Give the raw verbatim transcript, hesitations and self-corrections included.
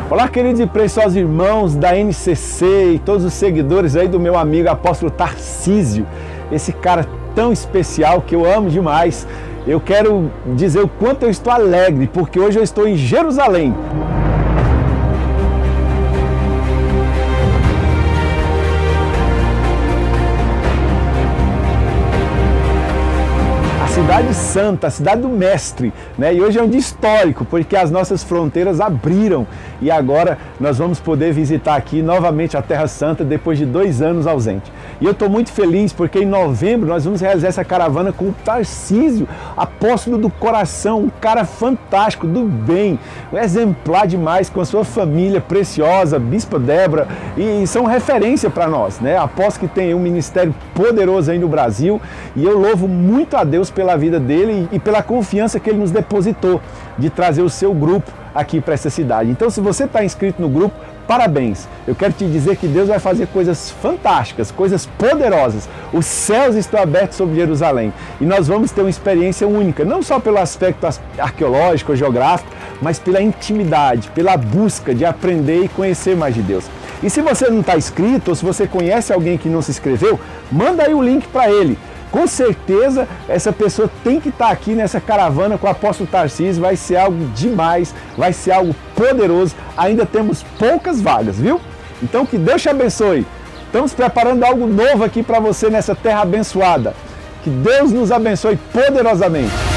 Olá, queridos e preciosos irmãos da N C C e todos os seguidores aí do meu amigo apóstolo Tarcísio, esse cara tão especial que eu amo demais. Eu quero dizer o quanto eu estou alegre, porque hoje eu estou em Jerusalém. Cidade Santa, a cidade do Mestre, né? E hoje é um dia histórico, porque as nossas fronteiras abriram e agora nós vamos poder visitar aqui novamente a Terra Santa depois de dois anos ausente. E eu estou muito feliz porque em novembro nós vamos realizar essa caravana com o Tarcísio, apóstolo do coração, um cara fantástico, do bem, um exemplar demais com a sua família preciosa, Bispa Débora, e são referência para nós, né? Apóstolo que tem um ministério poderoso aí no Brasil, e eu louvo muito a Deus pela vida dele e pela confiança que ele nos depositou de trazer o seu grupo aqui para essa cidade. Então, se você está inscrito no grupo, parabéns! Eu quero te dizer que Deus vai fazer coisas fantásticas, coisas poderosas. Os céus estão abertos sobre Jerusalém e nós vamos ter uma experiência única, não só pelo aspecto arqueológico, geográfico, mas pela intimidade, pela busca de aprender e conhecer mais de Deus. E se você não está inscrito ou se você conhece alguém que não se inscreveu, manda aí o link para ele. Com certeza, essa pessoa tem que estar aqui nessa caravana com o apóstolo Tarcísio, vai ser algo demais, vai ser algo poderoso, ainda temos poucas vagas, viu? Então que Deus te abençoe, estamos preparando algo novo aqui para você nessa terra abençoada, que Deus nos abençoe poderosamente.